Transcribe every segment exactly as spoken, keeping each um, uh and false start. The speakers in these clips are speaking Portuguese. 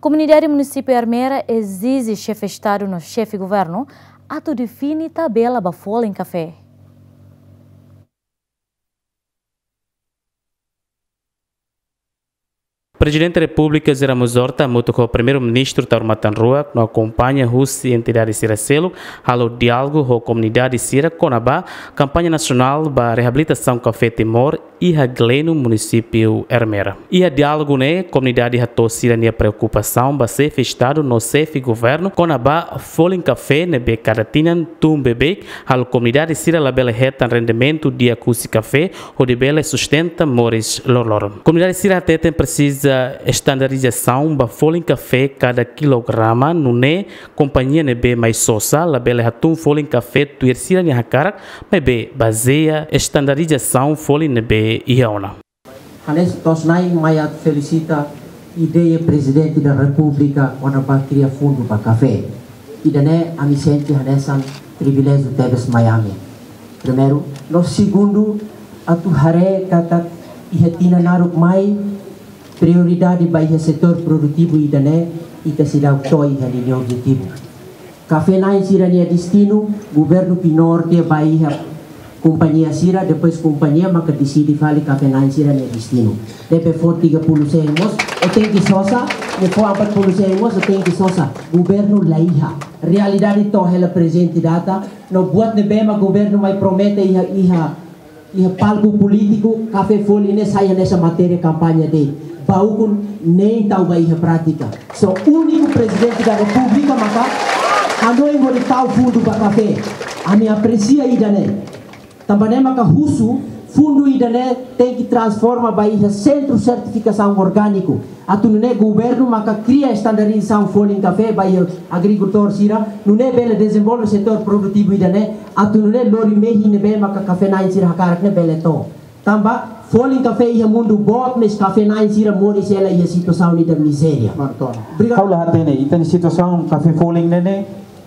Comunidade Município Armera exige chefe de Estado no chefe de governo ato define tabela bafola em café. Presidente da República Zira Muzorta muito com o primeiro-ministro Taurmatan Rua não acompanha Rússia e entidade Siracelo halo diálogo com a comunidade Sira Conabá campanha nacional para reabilitação café Timor e a Gleno município Armera. E a diálogo né comunidade ratou Sira nia preocupação ba ser festado no chefe governo Conabá folin café nebe caratinan tum bebê halo comunidade Sira labela retan rendimento dia cusi café o de bela sustenta mores lorlor. Comunidade Sira até precisa estandarização ba folha em café cada quilograma no ne companhia nebe mais sosa la bela hatum folha em café tuirsira ni hakara mebe baseia estandarização folha nebe iona. Hanes tosnai maya felicita ideia presidente da República ona ba cria fundo ba café. Idane ami senti hanesan privilégio tebes Miami. Primeiro, no segundo atu hare kata ihetina naruk mai prioridade para o setor produtivo e dané e que se dá o toy ali objetivo. Café na insirania destino, governo pinorte Bahia companhia Sira depois companhia maka decide fali café na insirania destino. Depois for tiga puluh sengos, eu tenho que sosa, depois empat puluh sengos, eu tenho que sosa. Governo laiha. Realidade to ela presente data, no buat nebema governo mai promete iha iha iha palco político, café folha ne saia nessa matéria campanha dele. Baukun nem tahu baik prática. So único presidente da República maka hanoi ngori tahu fundo ba café. Ami aprecia idane. Também maka husu fundo idane tem que transforma baik centro certificação orgânico. Atune governo maka cria estandarização folha em café baik agricultor Sira. Nune bela desenvolve setor produtivo idane. Atune lori mehi nebe maka café na Sira hakarak ne bela to. Tamba folha café ia mundo bot mas café na insira mori ela ia situação de miséria. Obrigado. Haula hatene itani situação café folha nene.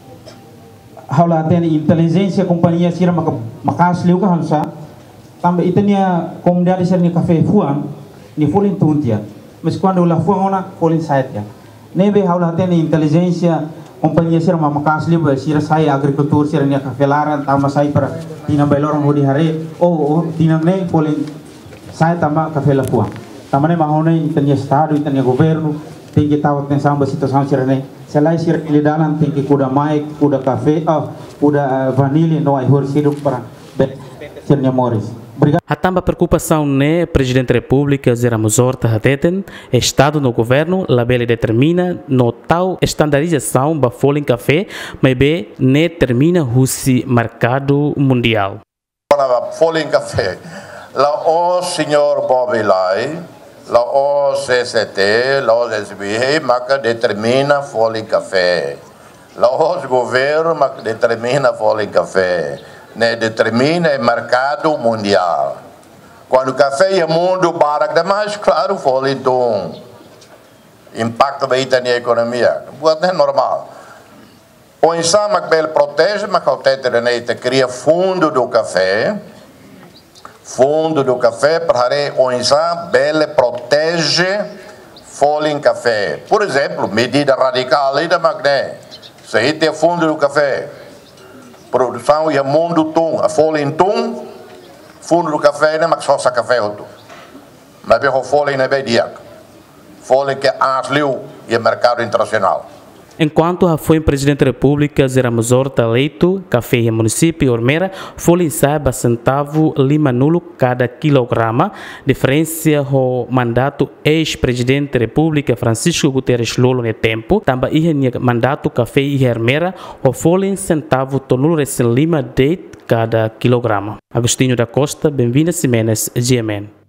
Haula hatene inteligência companhia sira maka makas liu ka hansa. Tamba itani comunidade sira ni café fuang ni folha tuntia. Mas quando la fuang ona folha saia. Nebe haula hatene inteligência companhia sira mama makas liu sira saya agricultor sira ni café laran tamba sai para tina bailor modi hare. Oh oh tina ne folha saya tambah café la fuang. Tamane mahone itania estado itania governo tem que estar atenção ba situação sirene. Selai sir ilidanan tem que kuda mai kuda café ah kuda vanilha no ai hor sirup para sirnya moris. Hatamba preocupação né presidente da República Zira Muzorta hateten estado no governo labele determina no tal estandarização ba folha em café mas be ne termina husi mercado mundial. Para folha em café la o senhor Bobby Lai, la o C C T, la o S B I, maka determina folha em café. La o governo maka determina folha em café. Ne determina o mercado mundial. Quando o café é mundo barak demais, claro, folha então impacta bem na economia. Buat é normal. O insan mak bel protege, mak o tetere ne te cria fundo do café. Fundo do café para o insan bele protege folha em café. Por exemplo, medida radical aí da Magné. Se aí tem fundo do café, produção e mundo tum, a folha em tum, fundo do café não é só sa café outro. Mas bem a folha não é bem dia. Folha que ansliu e mercado internacional. Enquanto foi presidente da República Zira Muzorta eleito, café e município Armera folha saiba centavo lima nulo cada quilograma, diferença o mandato ex-presidente da República Francisco Guterres Lolo no tempo, também ia mandato café e Armera o folha centavo tonulo recém lima de cada quilograma. Agostinho da Costa, bem-vindo a Simenes, G M N.